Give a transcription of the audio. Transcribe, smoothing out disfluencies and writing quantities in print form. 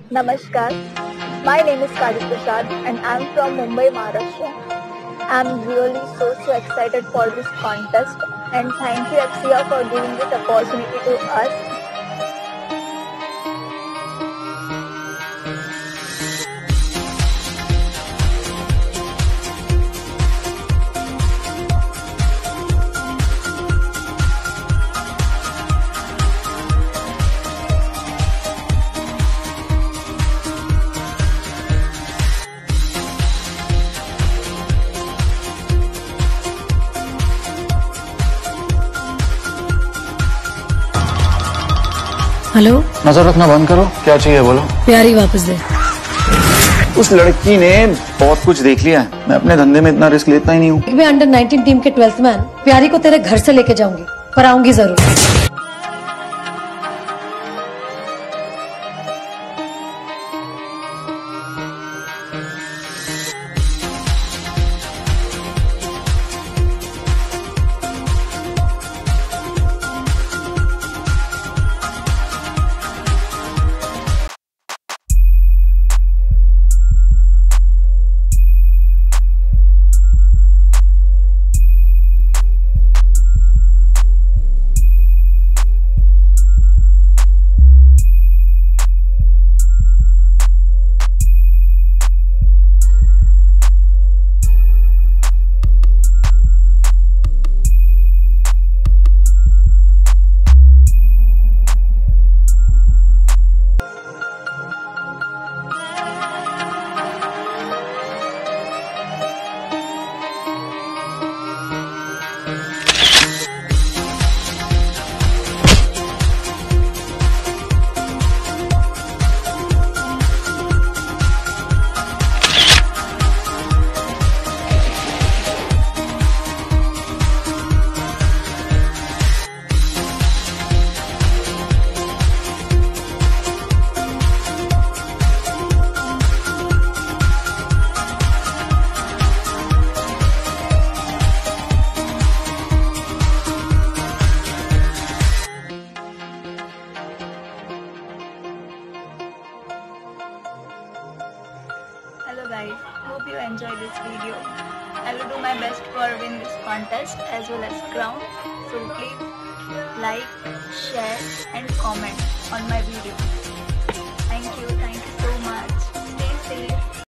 Namaskar. My name is Kajal Prasad and I'm from Mumbai, Maharashtra. I'm really so excited for this contest and thank you f-sia for giving this opportunity to us. Hello, नजर रखना बंद करो। क्या चाहिए बोलो। प्यारी वापस दे। उस लड़की ने बहुत कुछ देख लिया है। मैं अपने धंधे में इतना रिस्क लेता ही नहीं हूँ। मैं अंडर 19 टीम के 12th मैन प्यारी को तेरे घर से लेके जाऊंगी, पर आऊंगी जरूर। Hello guys, hope you enjoy this video. I will do my best for win this contest as well as crown. So please like, share and comment on my video. Thank you so much.